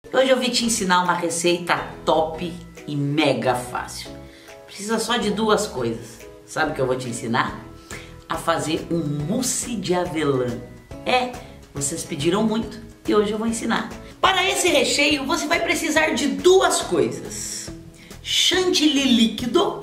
Hoje eu vim te ensinar uma receita top e mega fácil. Precisa só de duas coisas. Sabe o que eu vou te ensinar? A fazer um mousse de avelã. Vocês pediram muito e hoje eu vou ensinar. Para esse recheio você vai precisar de duas coisas: chantilly líquido,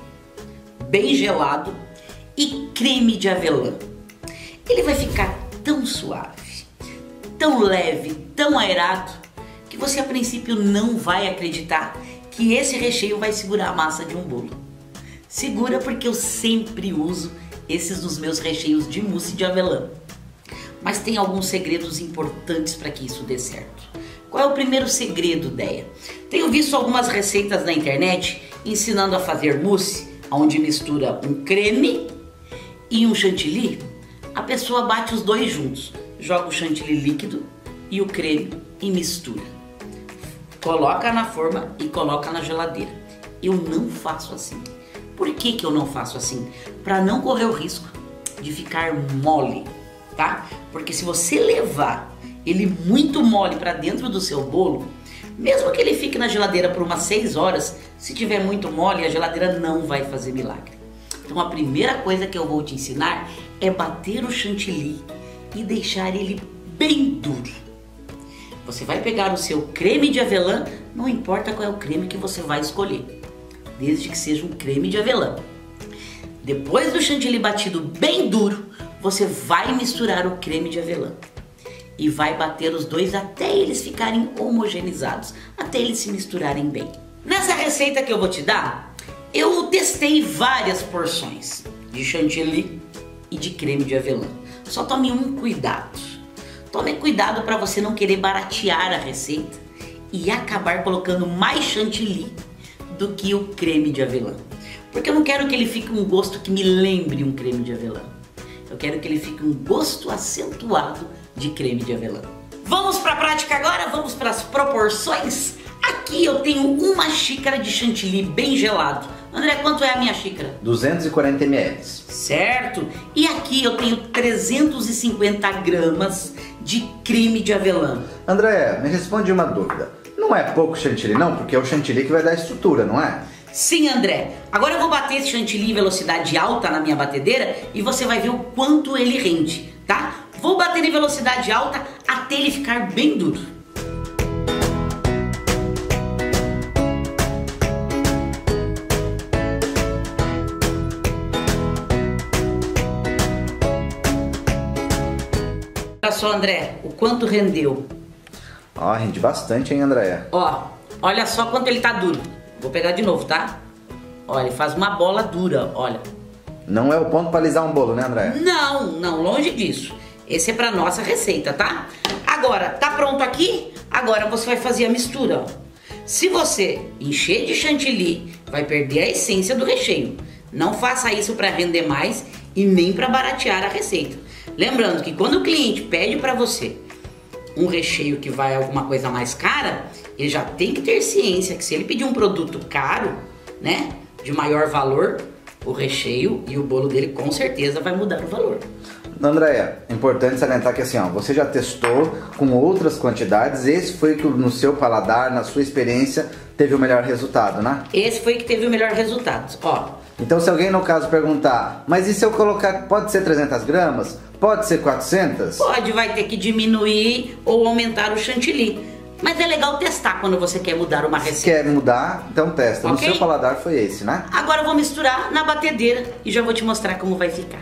bem gelado, e creme de avelã. Ele vai ficar tão suave, tão leve, tão aerado, que você a princípio não vai acreditar que esse recheio vai segurar a massa de um bolo. Segura, porque eu sempre uso esses nos meus recheios de mousse de avelã. Mas tem alguns segredos importantes para que isso dê certo. Qual é o primeiro segredo, Deia? Tenho visto algumas receitas na internet ensinando a fazer mousse, onde mistura um creme e um chantilly. A pessoa bate os dois juntos, joga o chantilly líquido e o creme e mistura. Coloca na forma e coloca na geladeira. Eu não faço assim. Por que que eu não faço assim? Para não correr o risco de ficar mole, tá? Porque se você levar ele muito mole para dentro do seu bolo, mesmo que ele fique na geladeira por umas 6 horas, se tiver muito mole, a geladeira não vai fazer milagre. Então a primeira coisa que eu vou te ensinar é bater o chantilly e deixar ele bem duro. Você vai pegar o seu creme de avelã, não importa qual é o creme que você vai escolher, desde que seja um creme de avelã. Depois do chantilly batido bem duro, você vai misturar o creme de avelã e vai bater os dois até eles ficarem homogeneizados, até eles se misturarem bem. Nessa receita que eu vou te dar, eu testei várias porções de chantilly e de creme de avelã. Só tome um cuidado. Tome cuidado para você não querer baratear a receita e acabar colocando mais chantilly do que o creme de avelã. Porque eu não quero que ele fique um gosto que me lembre um creme de avelã. Eu quero que ele fique um gosto acentuado de creme de avelã. Vamos para a prática agora? Vamos para as proporções? Aqui eu tenho uma xícara de chantilly bem gelado. André, quanto é a minha xícara? 240 ml. Certo. E aqui eu tenho 350 gramas de creme de avelã. André, me responde uma dúvida. Não é pouco chantilly não? Porque é o chantilly que vai dar estrutura, não é? Sim, André. Agora eu vou bater esse chantilly em velocidade alta na minha batedeira e você vai ver o quanto ele rende, tá? Vou bater em velocidade alta até ele ficar bem duro. Olha só, André, o quanto rendeu. Ó, rende bastante, hein, André? Ó, olha só quanto ele tá duro. Vou pegar de novo, tá? Olha, ele faz uma bola dura, olha. Não é o ponto para alisar um bolo, né, André? Não, longe disso. Esse é pra nossa receita, tá? Agora, tá pronto aqui? Agora você vai fazer a mistura, ó. Se você encher de chantilly, vai perder a essência do recheio. Não faça isso para render mais e nem para baratear a receita. Lembrando que quando o cliente pede para você um recheio que vai alguma coisa mais cara, ele já tem que ter ciência que se ele pedir um produto caro, né, de maior valor, o recheio e o bolo dele com certeza vai mudar o valor. Andréia, é importante salientar que assim, ó, você já testou com outras quantidades, esse foi que no seu paladar, na sua experiência, teve o melhor resultado, né? Esse foi que teve o melhor resultado, ó. Então se alguém no caso perguntar, mas e se eu colocar, pode ser 300 gramas? Pode ser 400? Pode, vai ter que diminuir ou aumentar o chantilly. Mas é legal testar quando você quer mudar uma receita. Se quer mudar, então testa. Okay? No seu paladar foi esse, né? Agora eu vou misturar na batedeira e já vou te mostrar como vai ficar.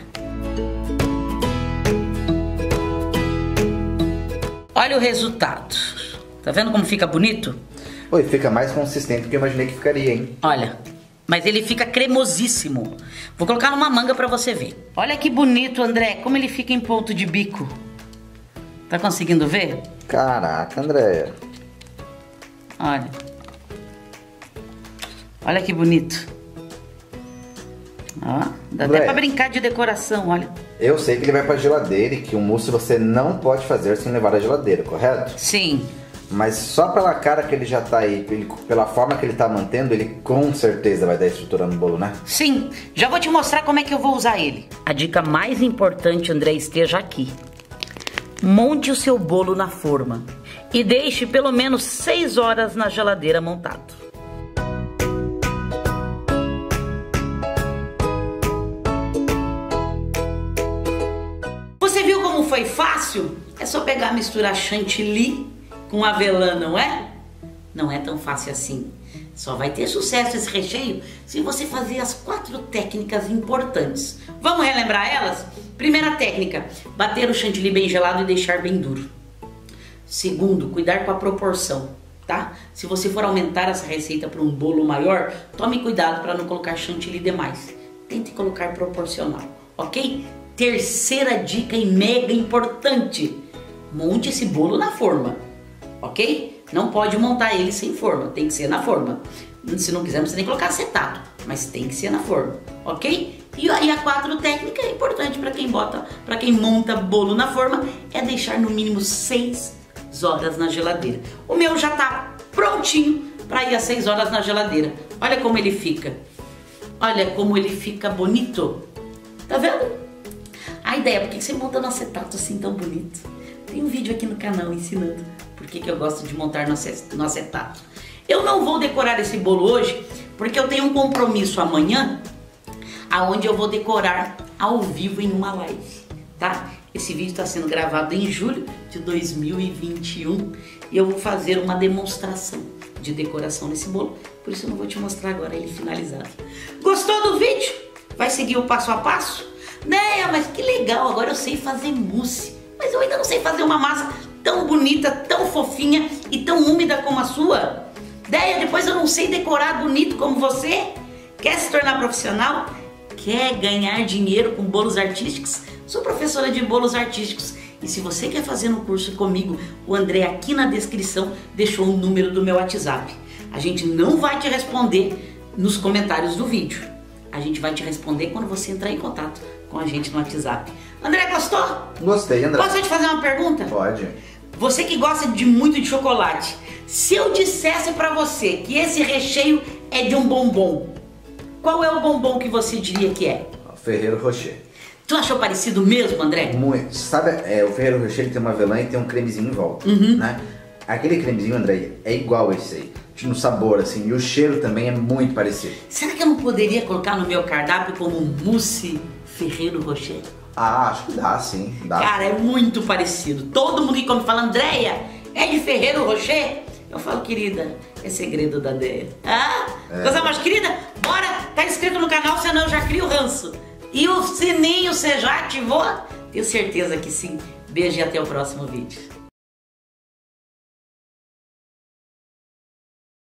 Olha o resultado. Tá vendo como fica bonito? Oi, fica mais consistente do que eu imaginei que ficaria, hein? Olha, mas ele fica cremosíssimo. Vou colocar numa manga pra você ver. Olha que bonito, André, como ele fica em ponto de bico. Tá conseguindo ver? Caraca, Andréia. Olha. Olha que bonito. Ó, dá André, até pra brincar de decoração, olha. Eu sei que ele vai pra geladeira e que o mousse você não pode fazer sem levar à geladeira, correto? Sim. Mas só pela cara que ele já tá aí, pela forma que ele tá mantendo, ele com certeza vai dar estrutura no bolo, né? Sim, já vou te mostrar como é que eu vou usar ele. A dica mais importante, André, esteja aqui. Monte o seu bolo na forma e deixe pelo menos 6 horas na geladeira montado. Você viu como foi fácil? É só pegar, misturar chantilly com avelã, não é? Não é tão fácil assim. Só vai ter sucesso esse recheio se você fazer as 4 técnicas importantes. Vamos relembrar elas? Primeira técnica, bater o chantilly bem gelado e deixar bem duro. Segundo, cuidar com a proporção, tá? Se você for aumentar essa receita para um bolo maior, tome cuidado para não colocar chantilly demais. Tente colocar proporcional, ok? Terceira dica e mega importante, monte esse bolo na forma, ok? Não pode montar ele sem forma, tem que ser na forma. Se não quiser, você tem que colocar acetato, mas tem que ser na forma, ok? E aí a 4 técnica é importante para quem monta bolo na forma, é deixar no mínimo 6 horas na geladeira. O meu já tá prontinho para ir às 6 horas na geladeira. Olha como ele fica. Olha como ele fica bonito. Tá vendo? A ideia, por que você monta no acetato assim tão bonito? Tem um vídeo aqui no canal ensinando por que eu gosto de montar no acetato. Eu não vou decorar esse bolo hoje, porque eu tenho um compromisso amanhã, aonde eu vou decorar ao vivo em uma live, tá? Esse vídeo está sendo gravado em julho de 2021 e eu vou fazer uma demonstração de decoração nesse bolo, por isso eu não vou te mostrar agora ele finalizado. Gostou do vídeo? Vai seguir o passo a passo? Né, mas que legal, agora eu sei fazer mousse, mas eu ainda não sei fazer uma massa tão bonita, tão fofinha e tão úmida como a sua. Deia, depois eu não sei decorar bonito como você. Quer se tornar profissional? Quer ganhar dinheiro com bolos artísticos? Sou professora de bolos artísticos e se você quer fazer um curso comigo, o André aqui na descrição deixou o número do meu WhatsApp. A gente não vai te responder nos comentários do vídeo. A gente vai te responder quando você entrar em contato com a gente no WhatsApp. André, gostou? Gostei, André. Posso te fazer uma pergunta? Pode. Você que gosta muito de chocolate, se eu dissesse pra você que esse recheio é de um bombom, qual é o bombom que você diria que é? Ferrero Rocher. Tu achou parecido mesmo, André? Muito. Sabe, o Ferrero Rocher ele tem uma avelã e tem um cremezinho em volta, né? Aquele cremezinho, André, é igual esse aí. No sabor, assim, e o cheiro também é muito parecido. Será que eu não poderia colocar no meu cardápio como um mousse Ferrero Rocher? Ah, acho que dá, sim. Dá. Cara, é muito parecido. Todo mundo que come fala, Andréia, é de Ferrero Rocher? Eu falo, querida, é segredo da Deia. Ah, coisa mais querida, bora, tá inscrito no canal, senão eu já crio o ranço. E o sininho você já ativou? Tenho certeza que sim. Beijo e até o próximo vídeo.